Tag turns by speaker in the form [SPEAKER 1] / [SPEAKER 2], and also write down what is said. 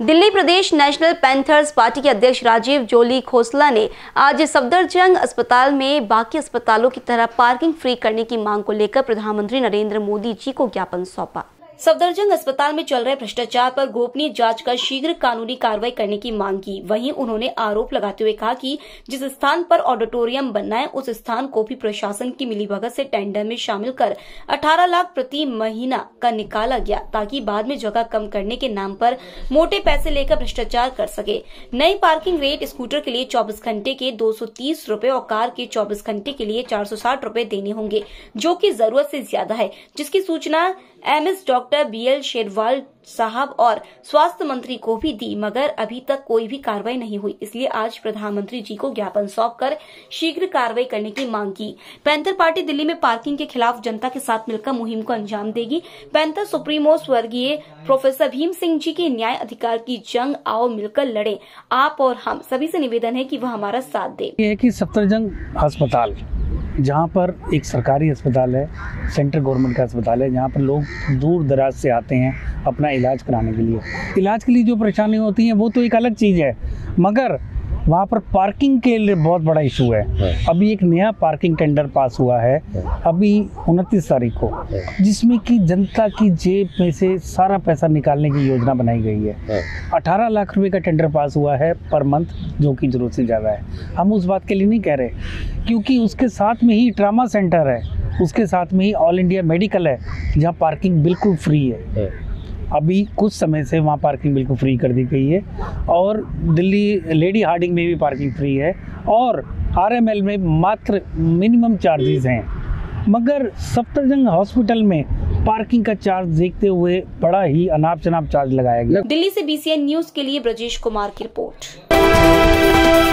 [SPEAKER 1] दिल्ली प्रदेश national panthers party के अध्यक्ष राजीव जोली खोसला ने आज सफदरजंग अस्पताल में बाकी अस्पतालों की तरह पार्किंग फ्री करने की मांग को लेकर प्रधानमंत्री नरेंद्र मोदी जी को ज्ञापन सौंपा। सफदरजंग अस्पताल में चल रहे भ्रष्टाचार पर गोपनीय जांच कर शीघ्र कानूनी कार्रवाई करने की मांग की। वहीं उन्होंने आरोप लगाते हुए कहा कि जिस स्थान पर ऑडिटोरियम बनना है उस स्थान को भी प्रशासन की मिलीभगत से टेंडर में शामिल कर 18 लाख प्रति महीना का निकाला गया, ताकि बाद में जगह कम करने के नाम पर मोटे पैसे लेकर भ्रष्टाचार कर सके। नई पार्किंग रेट स्कूटर के लिए 24 घंटे के 230 रूपए और कार के 24 घंटे के लिए 460 रूपए देने होंगे, जो कि जरूरत से ज्यादा है, जिसकी सूचना एमएस डॉक्टर बीएल शेरवाल साहब और स्वास्थ्य मंत्री को भी दी, मगर अभी तक कोई भी कार्रवाई नहीं हुई। इसलिए आज प्रधानमंत्री जी को ज्ञापन सौंपकर शीघ्र कार्रवाई करने की मांग की। पैंथर पार्टी दिल्ली में पार्किंग के खिलाफ जनता के साथ मिलकर मुहिम को अंजाम देगी। पैंथर सुप्रीमो स्वर्गीय प्रोफेसर भीम सिंह जी की न्याय अधिकार की जंग आओ मिलकर लड़े, आप और हम सभी से निवेदन है कि वह हमारा साथ दे।
[SPEAKER 2] ये है कि सफदरजंग अस्पताल जहाँ पर एक सरकारी अस्पताल है, सेंट्रल गवर्नमेंट का अस्पताल है, जहाँ पर लोग दूर दराज से आते हैं अपना इलाज कराने के लिए। इलाज के लिए जो परेशानी होती है वो तो एक अलग चीज़ है, मगर वहाँ पर पार्किंग के लिए बहुत बड़ा इशू है। अभी एक नया पार्किंग टेंडर पास हुआ है अभी 29 तारीख को, जिसमें कि जनता की जेब में से सारा पैसा निकालने की योजना बनाई गई है। 18 लाख रुपए का टेंडर पास हुआ है पर मंथ, जो कि जरूरत से ज़्यादा है। हम उस बात के लिए नहीं कह रहे, क्योंकि उसके साथ में ही ट्रामा सेंटर है, उसके साथ में ही ऑल इंडिया मेडिकल है, जहाँ पार्किंग बिल्कुल फ्री है। अभी कुछ समय से वहाँ पार्किंग बिल्कुल फ्री कर दी गई है, और दिल्ली लेडी हार्डिंग में भी पार्किंग फ्री है, और आरएमएल में मात्र मिनिमम चार्जेस हैं। मगर सफदरजंग हॉस्पिटल में पार्किंग का चार्ज देखते हुए बड़ा ही अनाप शनाप चार्ज लगाया गया।
[SPEAKER 1] दिल्ली से BCN न्यूज के लिए ब्रजेश कुमार की रिपोर्ट।